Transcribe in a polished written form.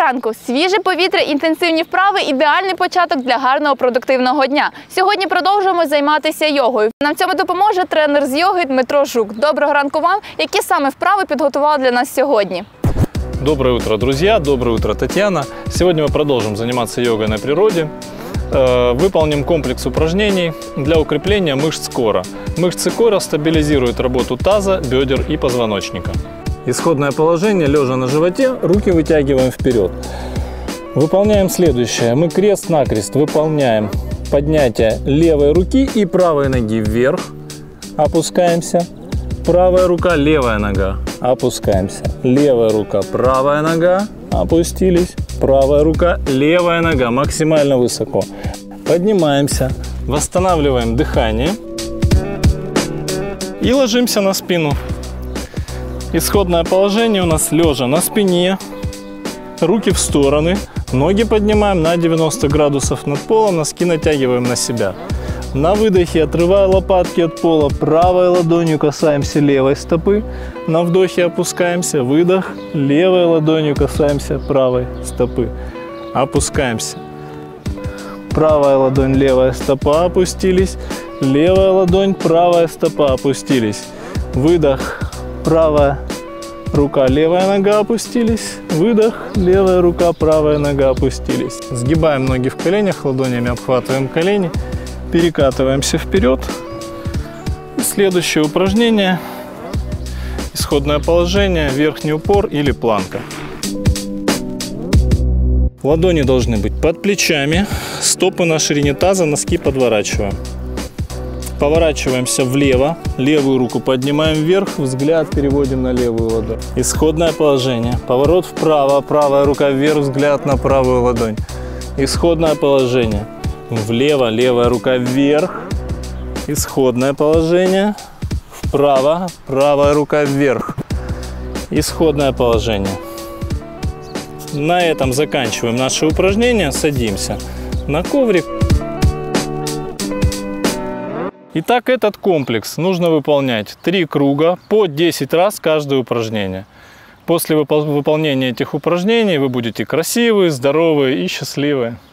ранку! Свіже повітря, інтенсивні вправи – ідеальний початок для гарного продуктивного дня. Сьогодні продовжуємо займатися йогою. Нам в цьому допоможе тренер з йоги Дмитро Жук. Доброго ранку вам! Які саме вправи підготували для нас сьогодні? Доброе утро, друзья! Доброе утро, Татьяна! Сегодня мы продолжим заниматься йогой на природе. Выполним комплекс упражнений для укрепления мышц кора. Мышцы кора стабилизируют работу таза, бедер и позвоночника. Исходное положение, лежа на животе, руки вытягиваем вперед. Выполняем следующее. Мы крест-накрест выполняем поднятие левой руки и правой ноги вверх. Опускаемся. Правая рука, левая нога. Опускаемся. Левая рука, правая нога. Опустились. Правая рука, левая нога. Максимально высоко. Поднимаемся. Восстанавливаем дыхание. И ложимся на спину. Исходное положение у нас лежа на спине. Руки в стороны. Ноги поднимаем на 90 градусов над полом. Носки натягиваем на себя. На выдохе, отрывая лопатки от пола, правой ладонью касаемся левой стопы. На вдохе опускаемся, выдох, левой ладонью касаемся правой стопы. Опускаемся. Правая ладонь, левая стопа, опустились. Левая ладонь, правая стопа, опустились. Выдох, правая рука, левая нога, опустились. Выдох, левая рука, правая нога, опустились. Сгибаем ноги в коленях, ладонями обхватываем колени. Перекатываемся вперед. И следующее упражнение. Исходное положение, верхний упор или планка. Ладони должны быть под плечами, стопы на ширине таза, носки подворачиваем. Поворачиваемся влево, левую руку поднимаем вверх, взгляд переводим на левую ладонь. Исходное положение. Поворот вправо, правая рука вверх, взгляд на правую ладонь. Исходное положение. Влево, левая рука вверх. Исходное положение. Вправо, правая рука вверх. Исходное положение. На этом заканчиваем наше упражнение. Садимся на коврик. Итак, этот комплекс нужно выполнять 3 круга по 10 раз каждое упражнение. После выполнения этих упражнений вы будете красивые, здоровые и счастливые.